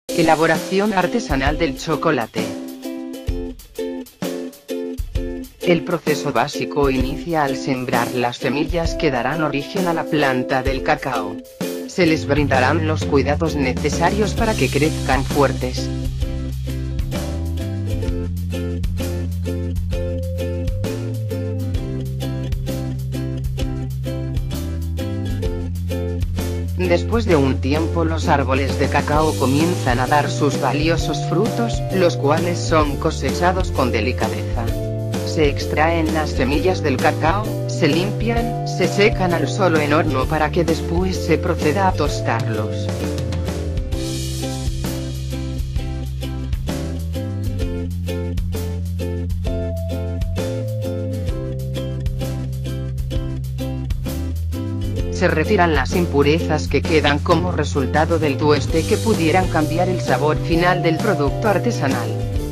Elaboración artesanal del chocolate. El proceso básico inicia al sembrar las semillas que darán origen a la planta del cacao. Se les brindarán los cuidados necesarios para que crezcan fuertes. Después de un tiempo los árboles de cacao comienzan a dar sus valiosos frutos, los cuales son cosechados con delicadeza. Se extraen las semillas del cacao, se limpian, se secan al sol o en horno para que después se proceda a tostarlos. Se retiran las impurezas que quedan como resultado del tueste que pudieran cambiar el sabor final del producto artesanal.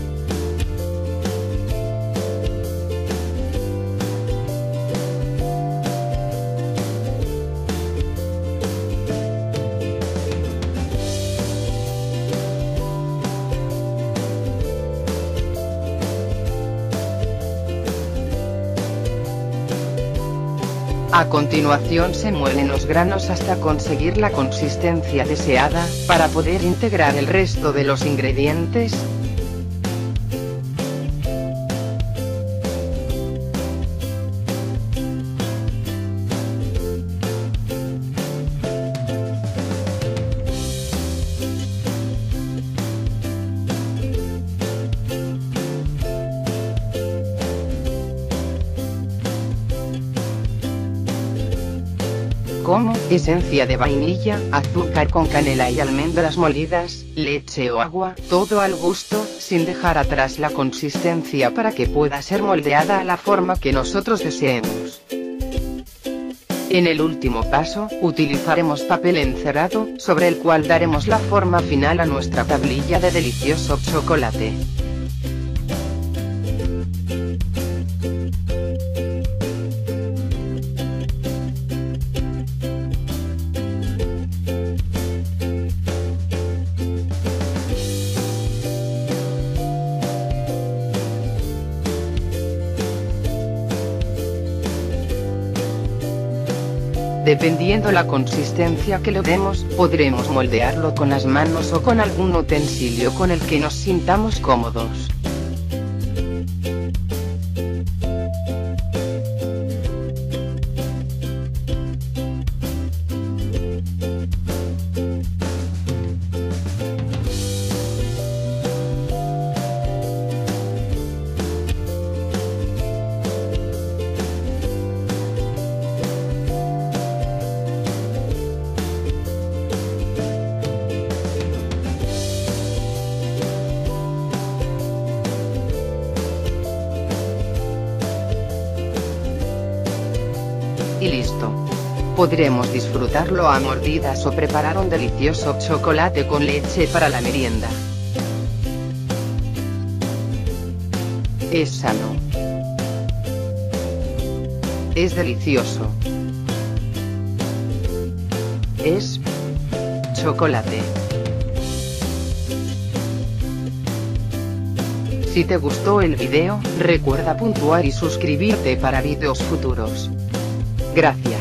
A continuación se muelen los granos hasta conseguir la consistencia deseada, para poder integrar el resto de los ingredientes. Como esencia de vainilla, azúcar con canela y almendras molidas, leche o agua, todo al gusto, sin dejar atrás la consistencia para que pueda ser moldeada a la forma que nosotros deseemos. En el último paso, utilizaremos papel encerado, sobre el cual daremos la forma final a nuestra tablilla de delicioso chocolate. Dependiendo la consistencia que le demos, podremos moldearlo con las manos o con algún utensilio con el que nos sintamos cómodos. Y listo. Podremos disfrutarlo a mordidas o preparar un delicioso chocolate con leche para la merienda. Es sano. Es delicioso. Es chocolate. Si te gustó el video, recuerda puntuar y suscribirte para videos futuros. Gracias.